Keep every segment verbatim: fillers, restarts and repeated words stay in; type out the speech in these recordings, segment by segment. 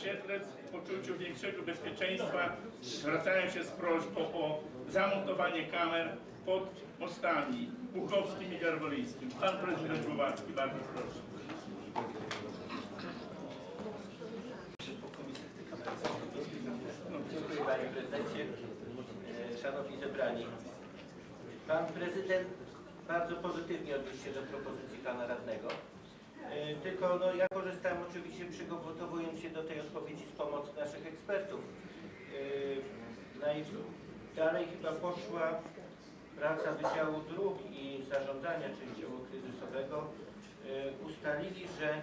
Siedlec w poczuciu większego bezpieczeństwa zwracają się z prośbą o zamontowanie kamer pod mostami Puchowskim i Garwolińskim. Pan prezydent Głowacki, bardzo proszę. Dziękuję panie prezydencie. Szanowni zebrani. Pan prezydent bardzo pozytywnie odniósł się do propozycji pana radnego. Tylko no, ja korzystałem oczywiście, przygotowując się do tej odpowiedzi, z pomocy naszych ekspertów. Najdalej chyba poszła praca Wydziału Dróg i Zarządzania Częściowo Kryzysowego. Ustalili, że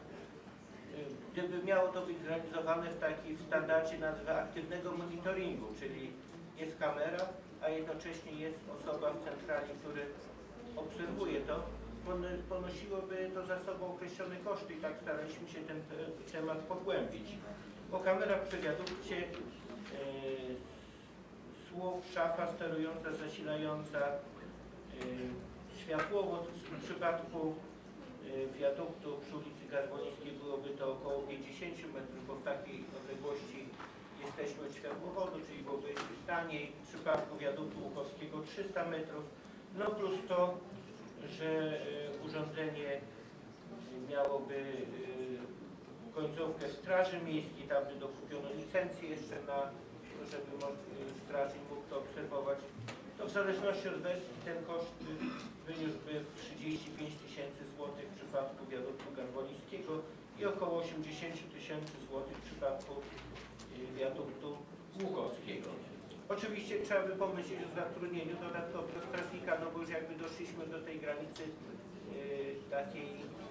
gdyby miało to być zrealizowane w takiej w standardzie nazywa aktywnego monitoringu, czyli jest kamera, a jednocześnie jest osoba w centrali, który obserwuje to, ponosiłoby to za sobą określone koszty i tak staraliśmy się ten temat pogłębić. Po kamerach przy wiadukcie e, słup, szafa sterująca, zasilająca, e, światłowód w przypadku e, wiaduktu przy ulicy Garwolińskiej byłoby to około pięćdziesiąt metrów, bo w takiej odległości jesteśmy od światłowodu, czyli byłoby taniej. W przypadku wiaduktu Puchowskiego trzysta metrów, no plus to, że urządzenie miałoby końcówkę Straży Miejskiej, tam by dokupiono licencję jeszcze na to, żeby strażnik mógł to obserwować. To w zależności od wersji ten koszt wyniósłby trzydzieści pięć tysięcy złotych w przypadku wiaduktu Garwolińskiego i około osiemdziesiąt tysięcy złotych w przypadku wiaduktu Łukowskiego. Oczywiście trzeba by pomyśleć o zatrudnieniu dodatkowego strażnika, no bo już jakby doszliśmy do tej granicy yy, takiej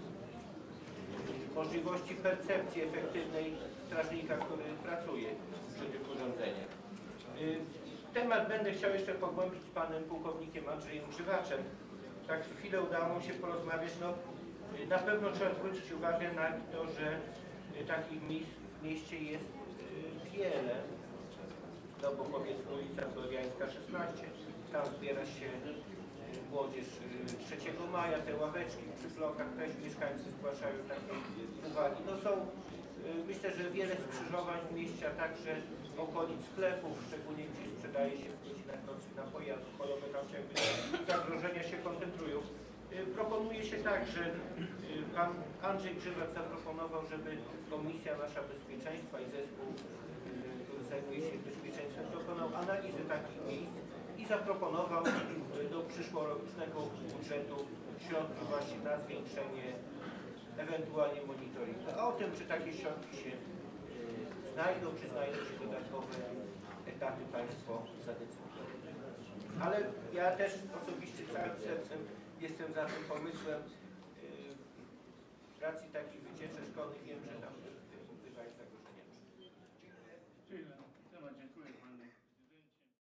yy, możliwości percepcji efektywnej strażnika, który pracuje przy tych urządzeniach. Yy, temat będę chciał jeszcze pogłębić z panem pułkownikiem Andrzejem Grzywaczem. Tak chwilę udało się porozmawiać. No, yy, na pewno trzeba zwrócić uwagę na to, że yy, takich miejsc w mieście jest yy, wiele. No bo powiedzmy ulica Słowiańska szesnaście, tam zbiera się młodzież trzeciego maja, te ławeczki przy blokach też mieszkańcy zgłaszają takie uwagi. No są, myślę, że wiele skrzyżowań w mieście, a także okolic sklepów, szczególnie gdzie sprzedaje się w godzinach nocnych napoje alkoholowe, tam jakby zagrożenia się koncentrują. Proponuje się tak, że pan Andrzej Grzywacz zaproponował, żeby Komisja Nasza Bezpieczeństwa i zespół, który zajmuje się bezpieczeństwem, dokonał analizy takich miejsc i zaproponował do przyszłorocznego budżetu środki właśnie na zwiększenie ewentualnie monitoringu. A o tym, czy takie środki się znajdą, czy znajdą się dodatkowe etaty, państwo zadecydują. Ale ja też osobiście całym sercem jestem za tym pomysłem. Z racji takich wycieczek szkolnych wiem, że tam bywają zagrożenia.